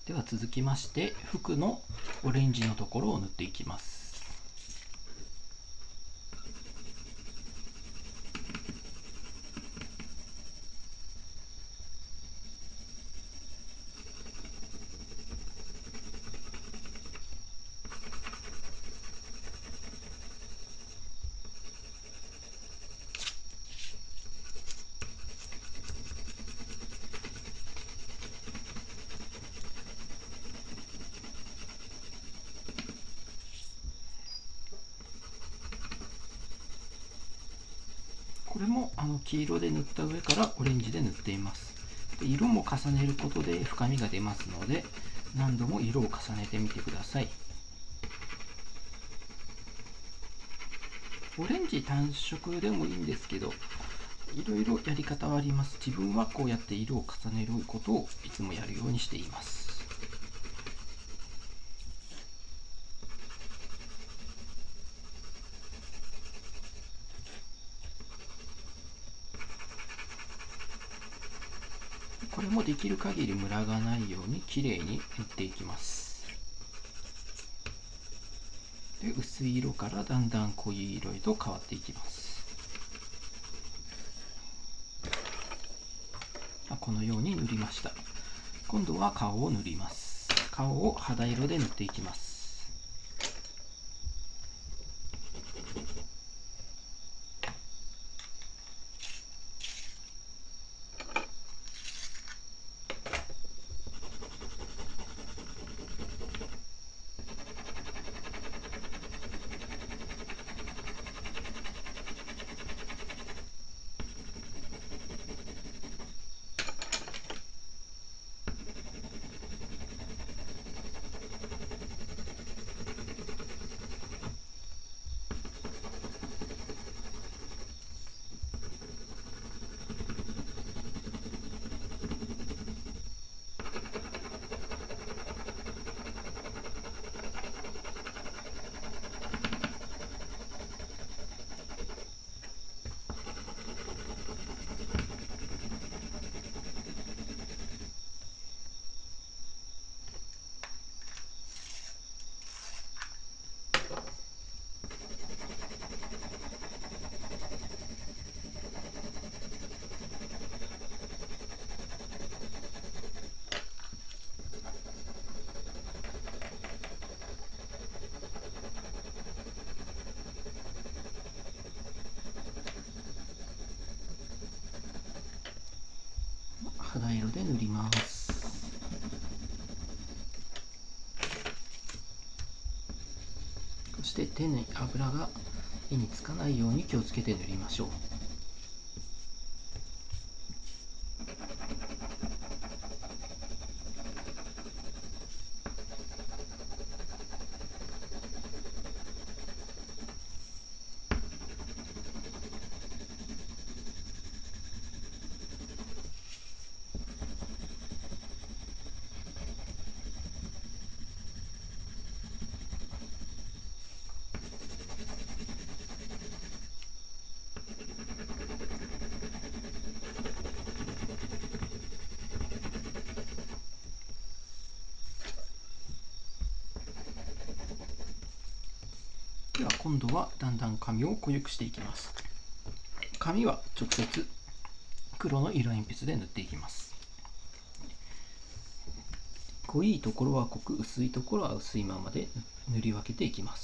では続きまして服のオレンジのところを塗っていきます。これも黄色で塗った上からオレンジで塗っています。で色も重ねることで深みが出ますので、何度も色を重ねてみてください。オレンジ単色でもいいんですけど、いろいろやり方はあります。自分はこうやって色を重ねることをいつもやるようにしています。これもできる限りムラがないようにきれいに塗っていきます。で薄い色からだんだん濃い色へと変わっていきます。このように塗りました。今度は顔を塗ります。顔を肌色で塗っていきます。肌色で塗ります。そして手に油が絵につかないように気をつけて塗りましょう。では今度はだんだん紙を濃くしていきます。紙は直接黒の色鉛筆で塗っていきます。濃いところは濃く、薄いところは薄いままで塗り分けていきます。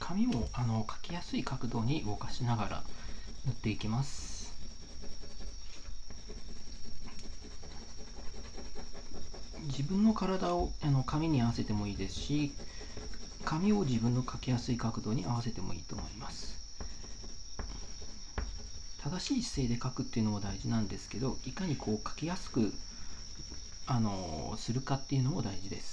紙も描きやすい角度に動かしながら塗っていきます。自分の体を紙に合わせてもいいですし、紙を自分の描きやすい角度に合わせてもいいと思います。正しい姿勢で描くっていうのも大事なんですけど、いかにこう描きやすくするかっていうのも大事です。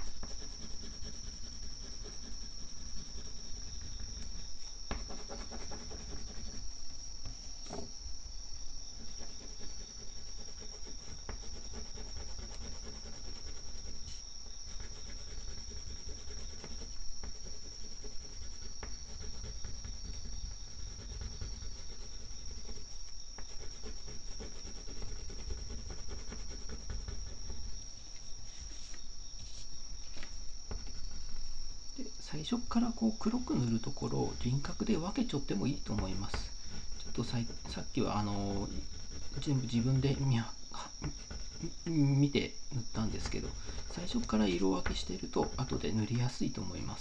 最初からこう黒く塗るところを輪郭で分けちゃってもいいと思います。ちょっとさっきは全部自分で見て塗ったんですけど、最初から色分けしていると後で塗りやすいと思います。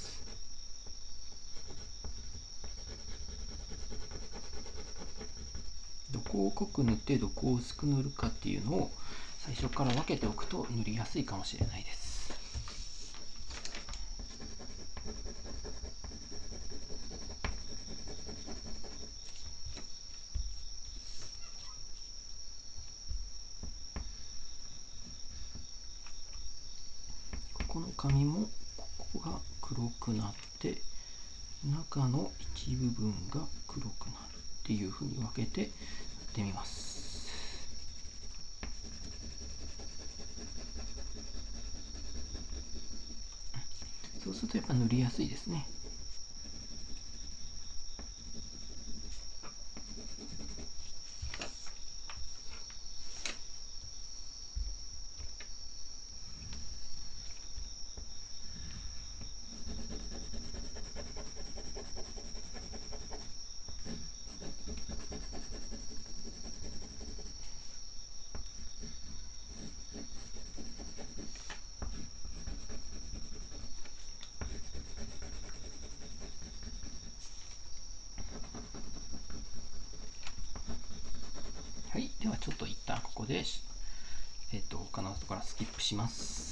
どこを濃く塗ってどこを薄く塗るかっていうのを最初から分けておくと塗りやすいかもしれないです。この紙もここが黒くなって中の一部分が黒くなるっていう風に分けてやってみます。そうするとやっぱ塗りやすいですね。はい、ではちょっと一旦ここで他の人からスキップします。